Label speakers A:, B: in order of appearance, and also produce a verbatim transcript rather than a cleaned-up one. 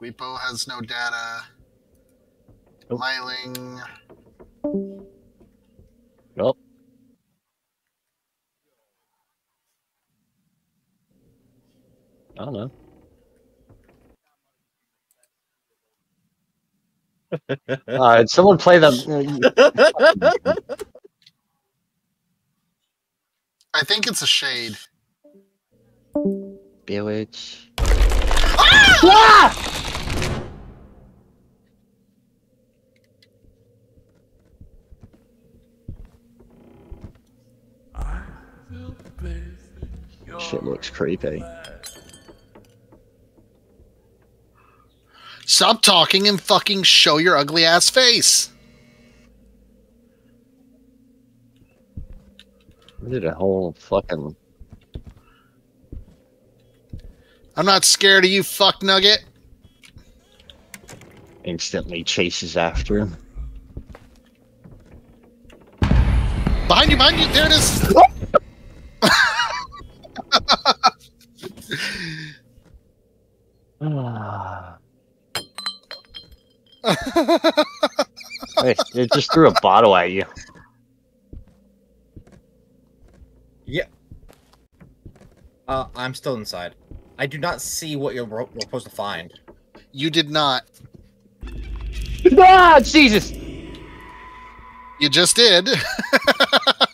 A: Weepo has no data.
B: Nope.
A: Myling.
B: Nope. I don't know. uh, did someone play them?
A: I think it's a shade.
B: Bewitch. Ah! Shit looks creepy.
A: Stop talking and fucking show your ugly ass face.
B: I did a whole fucking.
A: I'm not scared of you, fuck nugget.
B: Instantly chases after him.
A: Behind you, behind you. There it is.
B: Hey, it just threw a bottle at you.
C: Yeah. Uh, I'm still inside. I do not see what you're, you're supposed to find.
A: You did not.
B: Ah, Jesus!
A: You just did.